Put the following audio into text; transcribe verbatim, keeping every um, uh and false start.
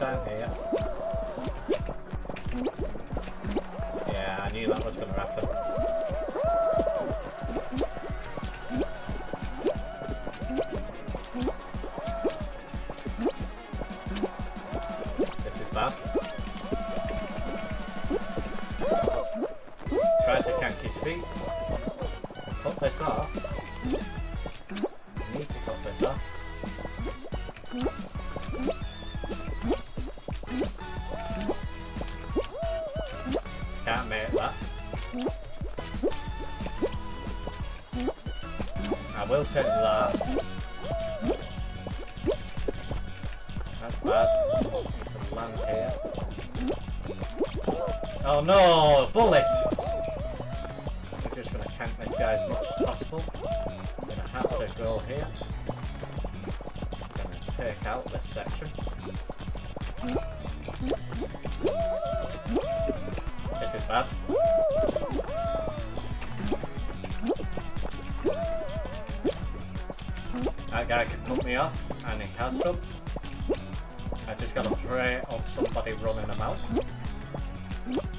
down here. Yeah, I knew that was going to happen. This is bad. Try to cank his feet. Cut this off. I need to cut this off. Can't make that. I will take that. That's bad. Need to land here. Oh no! Bullet! We're just going to camp this guy as much as possible. I'm going to have to go here. I'm going to take out this section. This is bad. That guy can cut me off, and he has done. I just gotta pray on somebody running him out.